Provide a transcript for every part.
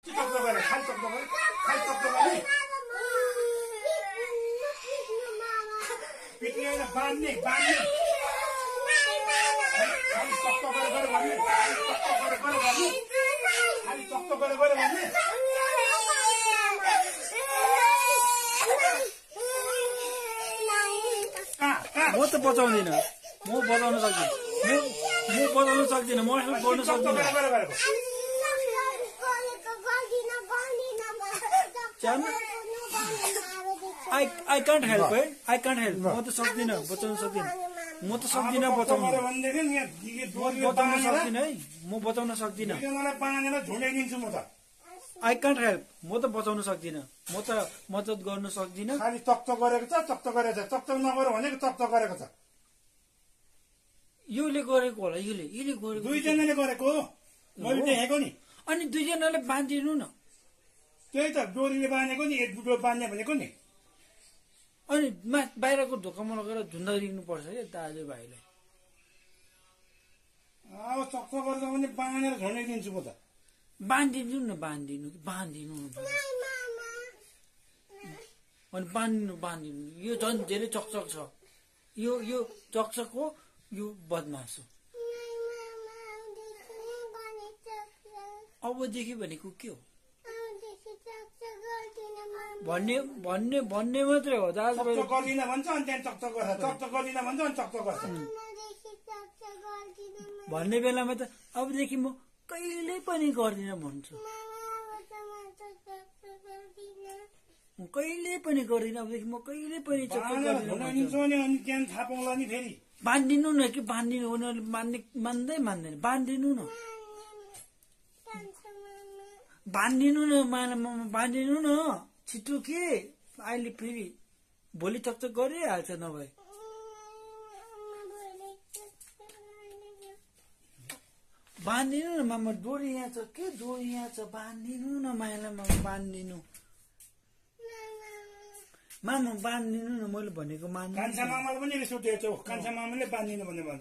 चक्कर गरे खाली चक्कर गरे खाली चक्कर गरे पिट्ने हैन बान्ने बान्ने खाली चक्कर गरे भन्ने खाली चक्कर गरे भन्ने म त बचाउँदिन म बचाउन सक्दिन म बचाउन सक्दिन म हेल्प गर्न सक्दिन I can't help it. I can't help. म त सक्दिन बचाउन सक्दिन म त सक्दिन बचाउन सक्दिन है म बचाउन सक्दिन झुन्डाइदिन्छु म त I can't help. म त बचाउन सक्दिन म त मद्दत गर्न सक्दिन खाली चक्च गरेको छ चक्च गरेको छ चक्च नगर भनेको चक्च गरेको छ योले गरेको होला योले गरेको दुईजनाले गरेको मैले देखेको नि अनि दुईजनाले बाँधिदिनु न त्यही त डोरीले बाँधेको नि एक डोरी बाँध्ने भनेको नि अनि बाहिरको ढोकामा लगेर झुन्डाइदिनु पर्छ क्या दाजुभाइलाई अब चक्च गरेर पनि बाँधेर झुन्डाइदिन्छु म त बाँधिदिनु न बाँधिदिनु अनि बाँधिदिनु यो झन् धेरै चकचक छ यो चकचक हो यो बदमास हो अबदेखि भनेको के हो भन्ने मात्रै हो दाजुभाइ गर्दिन भन्छ अनि त्यहाँ चक्च गर्छ चक्च गर्दिन भन्छ अनि चक्च गर्छ भन्ने बेलामा त अबदेखि म कहिल्यै पनि गर्दिन भन्छु म कहिल्यै पनि गर्दिन अबदेखि म कहिल्यै पनि चक्च गर्दिन अनि त्यहाँ थाहा पाउँला नि फेरि बाँधिदिनु न कि बाँधिदिनु उनीहरूले मान्दैन बाँधिदिनु न बाँधिदिनु न छिटो के अहिले फेरि भोलि चकचक गरिहाल्छ नभए बाँधिदिनु न मामा डोरी यहाँ छ के डोरी यहाँ छ बाँधिदिनु न मायालाई मामा बाँधिदिनु मामा बाँधिदिनु न मैले भनेको मान्नु कान्छा मामाले पनि रिस उठेको छ कान्छा मामाले बाँधिदिनु भन्ने भन्छ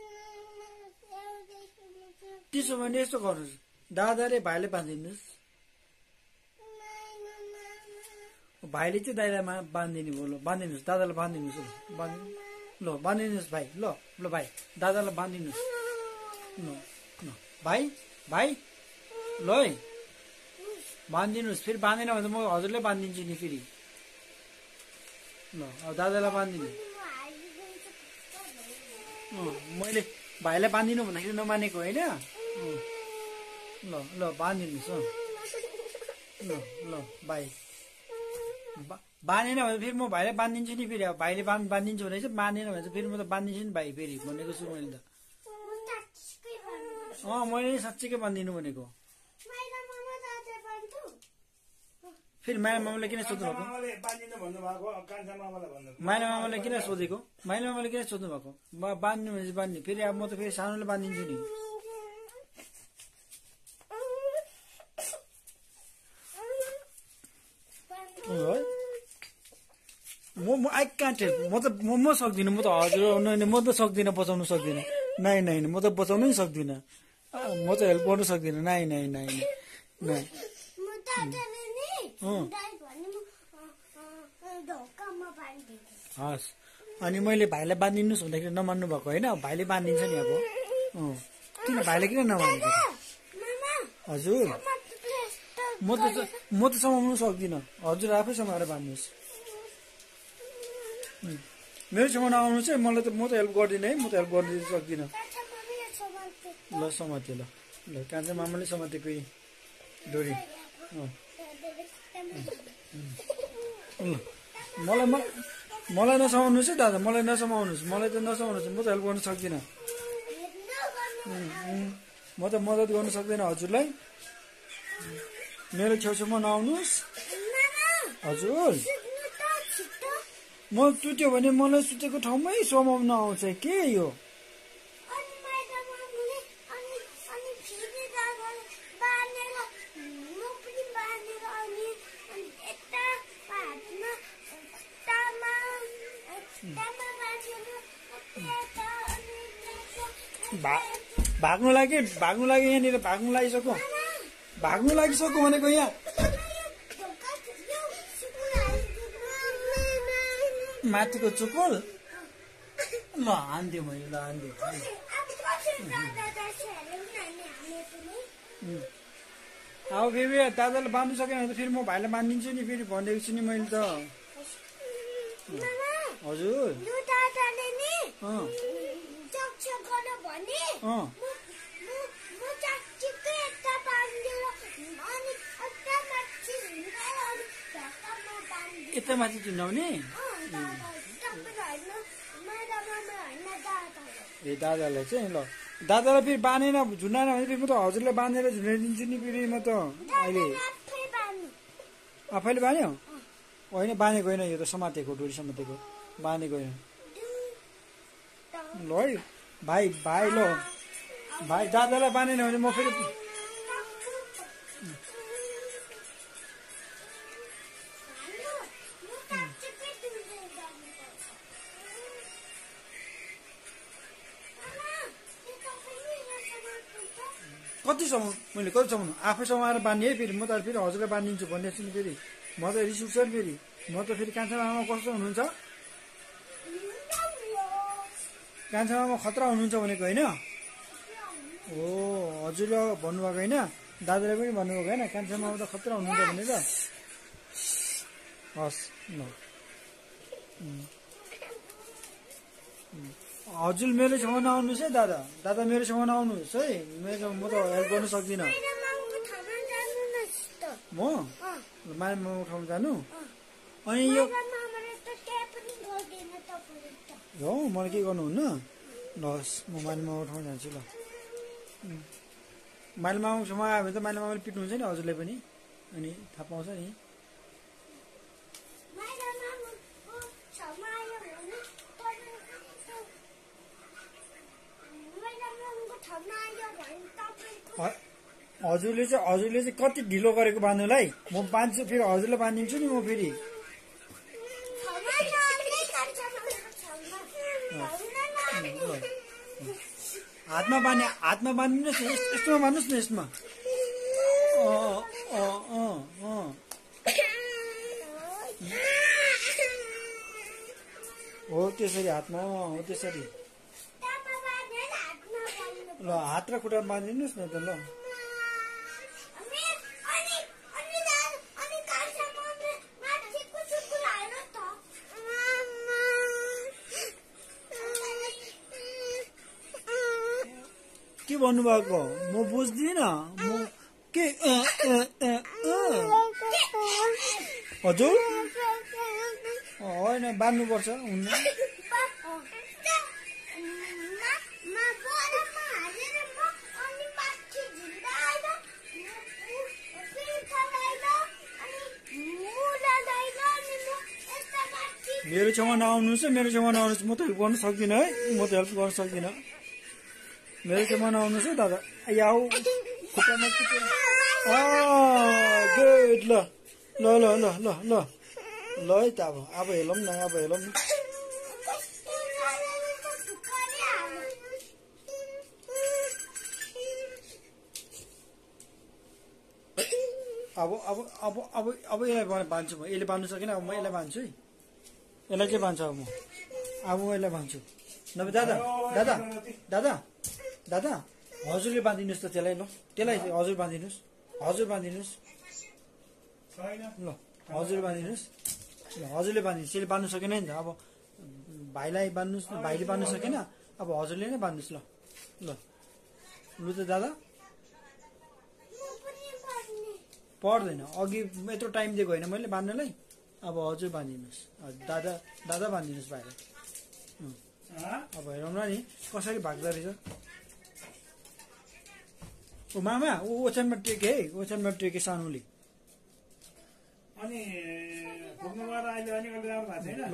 त्यसो भने यस्तो गर्नुहोस् दादाले भाइले बाँधिदिनुहोस् भाइले चाहिँ दाइलाई बाँधिदिनु भयो ल बाँधिदिनुहोस् दादालाई बाँधिदिनुहोस् ल बाँधिदिनुहोस् भाइ ल भाइ दादालाई बाँधिदिनुहोस् ल भाइ ल है बाँधिदिनुहोस् फेरि बाँधेन भने त म हजुरलाई बाँधिदिन्छु नि फेरि ल अब दादालाई बाँधिदिनु मैले भाइलाई बाँधिनु भन्दाखेरि नमानेको होइन ल बाँधिदिनुहोस् ल भाइ बाँधेन भने फेरि म भाइलाई बाँधिदिन्छु नि फेरि अब भाइले बाँधिदिन्छु भने चाहिँ बाँधेन भने चाहिँ फेरि म त बाँधिदिन्छु नि भाइ फेरि भनेको छु मैले त मैले साँच्चीकै बाँधिदिनु भनेको फेरि माइला मामाले किन सोध्नु भएको माइला मामाले किन सोधेको माइला मामाले किन सोध्नु भएको बाँध्नु भने चाहिँ बाँध्ने फेरि अब म त फेरि सानोले बाँधिदिन्छु नि म आई कान्ट हेल्प म सक्दिनँ म त हजुर म त सक्दिनँ बचाउनु सक्दिनँ नाइ म त बचाउनै सक्दिनँ म त हेल्प गर्नु सक्दिनँ नाइ हस् अनि मैले भाइलाई बाँधिदिनुहोस् भन्दाखेरि नमान्नु भएको होइन भाइले बाँधिदिन्छ नि अब किन भाइले किन नमानेको हजुर म त समाउनु सक्दिनँ हजुर आफै समाएर बाँध्नुहोस् मेरो छेउमा नआउनु चाहिँ मलाई त म त हेल्प गर्दिनँ है म त हेल्प गरिदिनु सक्दिनँ ल समात्यो ल कान्छा मामाले समातेको डोरी मलाई नसमाउनुहोस् है दादा मलाई नसमाउनुहोस् मलाई त नसमाउनुहोस् म त हेल्प गर्न सक्दिनँ म त मद्दत गर्न सक्दिनँ हजुरलाई मेरो छेउछाउमा नआउनुहोस् हजुर म सुत्यो भने मलाई सुतेको ठाउँमै समाउन आउँछ के यो भाग्नु लागि यहाँनिर भाग्नु लागिसक्यो भाग्नु लागिसक्यो भनेको यहाँ माथिको चुकुल ल हान्दियो मैले ल हान्दियो अब फेरि दादाले बाँध्नु सकेन भने त फेरि म भाइलाई बाँधिदिन्छु नि फेरि भनिदिएको छु नि मैले त हजुर यता माथि झुन्डाउने ए दादालाई चाहिँ ल दादालाई फेरि बाँधेन झुन्डाएन भने फेरि म त हजुरलाई बाँधेर झुन्डाइदिन्छु नि फेरि म त अहिले आफैले बाँध्यो होइन बाँधेको होइन यो त समातेको डोरी समातेको बाँधेको होइन ल है भाइ भाइ ल भाइ दादालाई बाँधेन भने म फेरि कतिसम्म मैले कतिसम्म आफै समाएर बाँध्ने है फेरि म त फेरि हजुरलाई बाँधिदिन्छु भनिदिएको छु नि फेरि म त रिस उठ्छ नि फेरि म त फेरि कान्छा मामा कस्तो हुनुहुन्छ कान्छा मामा खतरा हुनुहुन्छ भनेको होइन हो हजुरले भन्नुभएको होइन दादाले पनि भन्नुभएको होइन कान्छा मामा त खतरा हुनुहुन्छ भनेर हस् ल हजुर मेरो छेउमा नआउनुहोस् है दादा दादा मेरो छेउमा नआउनुहोस् है मेरो म त हेल्प गर्न सक्दिनँ म माया मामा उठाउनु जानु अनि यो हो मलाई के गर्नुहुन्न ल हस् म माइली मामा उठाउनु जान्छु ल माइली मामा छेउमा आयो भने त माइली मामाले पिट्नुहुन्छ नि हजुरले पनि अनि थाहा पाउँछ नि हजुरले चाहिँ कति ढिलो गरेको बाँध्नुलाई म बाँध्छु फेरि हजुरलाई बाँधिदिन्छु नि म फेरि हातमा बाँधिदिनुहोस् न यस्तोमा बाँध्नुहोस् न यसमा हो त्यसरी हातमा हो त्यसरी ल हात र खुट्टा बाँधिदिनुहोस् न त ल के भन्नुभएको म बुझ्दिनँ म के हजुर होइन बाँध्नुपर्छ हुन्न मेरो छेउमा नआउनुहोस् है मेरो छेउमा नआउनुहोस् म त हेल्प गर्न सक्दिनँ है म त हेल्प गर्न सक्दिनँ मेरो छेउमा नआउनुहोस् है दादा आऊ खुट्टामा गुड ल ल ल ल ल ल ल है त अब हेलौँ न अब हेलौँ न अब यसलाई बाँध्छु म यसले बाँध्नु सकेन अब म यसलाई बाँध्छु है यसलाई चाहिँ बाँध्छु अब म यसलाई बाँध्छु नभए दादा दादा दादा दादा हजुरले बाँधिदिनुहोस् त त्यसलाई ल त्यसलाई हजुर बाँधिदिनुहोस् ल हजुर बाँधिदिनुहोस् ल हजुरले बाँधिदिनुहोस् यसले बाँध्नु सकेन नि त अब भाइलाई बाँध्नुहोस् न भाइले बाँध्नु सकेन अब हजुरले नै बाँध्नुहोस् ल ल लु त दादा पर्दैन अघि यत्रो टाइम दिएको होइन मैले बाँध्नलाई अब हजुर बाँधिदिनुहोस् दादा दादा बाँधिदिनुहोस् भाइलाई अब हेरौँ न नि कसरी भाग्दो रहेछ ओ मामा ऊ ओछ्यानमा टेके है ओछ्यानमा टेके सानोले अनि घुम्नुबाट अहिले अलिकति राम्रो भएको छैन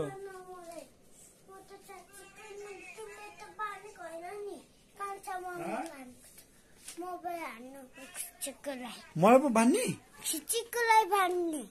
मलाई पो बाँध्ने चिक्कुलाई बाँध्ने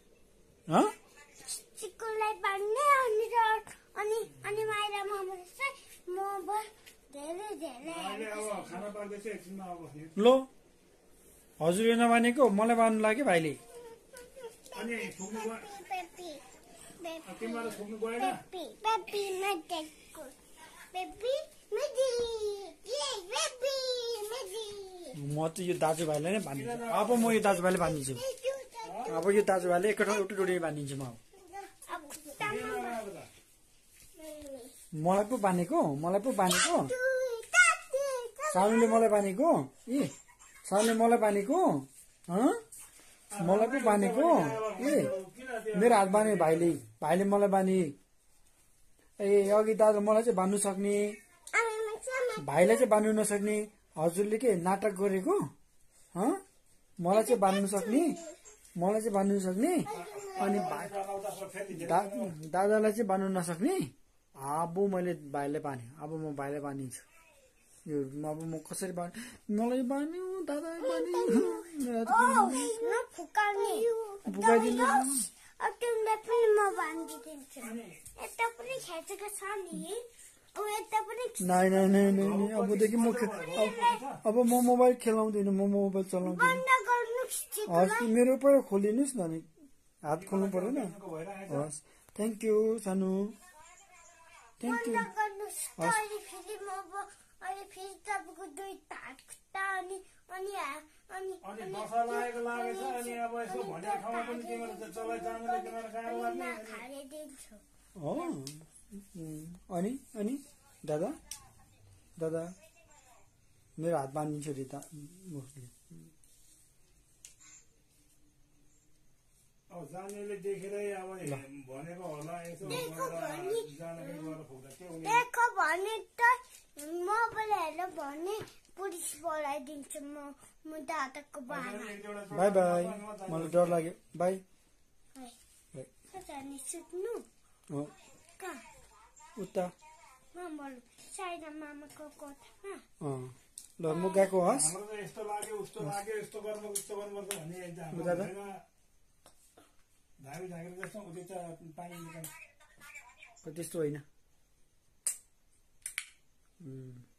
चिक्कुलाई बाँध्ने अनि अनि माइला मामाले चाहिँ म धेरै धेरै अहिले अब खाना पाक्दैछ एकछिनमा अब ल हजुरले नमानेको मलाई बान्नु लाग्यो भाइले अनि थुक्नु गयो पेपी पेपी तिमीहरू थुक्नु गएन पेपी पेपी मटेको पेपी मजी ये पेपी मजी म चाहिँ यो दाजुभाइलाई नै बानिदिन्छु अब म यो दाजुभाइले बानिदिन्छु अब यो दाजुभाइले एकैठाउँ एउटै डोरी बानिदिन्छु म अब तामा मलाई पो बानेको सानुले मलाई बानेको ए सानुले मलाई बानेको मलाई पो बानेको ए मेरो हात बाने भाइले मलाई बाने ए अघि दाजु मलाई चाहिँ बान्नु सक्ने भाइलाई चाहिँ बान्नु नसक्ने हजुरले के नाटक गरेको मलाई चाहिँ बान्नु सक्ने अनि दादालाई चाहिँ बान्नु नसक्ने अब मैले भाइलाई बाने अब म भाइलाई बानिन्छु यो अब म कसरी मलाई बान्यो दादा फुकाइदिनु अटुमले पनि म बान्दिदिन्छु यता पनि खेचेको छ नि अब यता पनि नै अबदेखि अब म मोबाइल खेलाउँदिनँ म मोबाइल चलाउँदिनँ बन्द गर्नुस् हस् मेरो पर खोलिदिनुहोस् न नि हात खोल्नु परेन हस् थ्याङ्क यू सानु थ्याङ्क यू बन्द गर्नुस् अहिले फेरि म अहिले फेरि तपाईँको दुई खुट्टा अनि दशा लागेको लागेछ अनि अब यसो भनेको ठाउँमा पनि तिमीहरू चलाइ जानुले तिमीहरू काम गर्ने खाइदिन्छु हो अनि दादा मेरो हात बाँधिदिन्छु अरे उसले अब जानेले देखेरै अब भनेको होला यसो जानकारी गरेर फुक्दा के हुने देखो भने त मोबाइल हेरेर भने पुलिस बोलाइदिन्छु म दादाको बाबा बाई बाई मलाई डर लाग्यो बाई जाने सुत्नु हो कहाँ उता बोल साइना मामाको कोठामा ल म गएको हस् हाम्रो त यस्तो लाग्यो उस्तो लाग्यो यस्तो गर्नुपर्छ भन्ने दादा धामी झाँक्री जस्तो उति पानी निकाल्छ त्यस्तो होइन